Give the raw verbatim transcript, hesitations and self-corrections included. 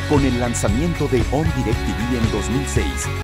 con el lanzamiento de OnDirect T V en dos mil seis,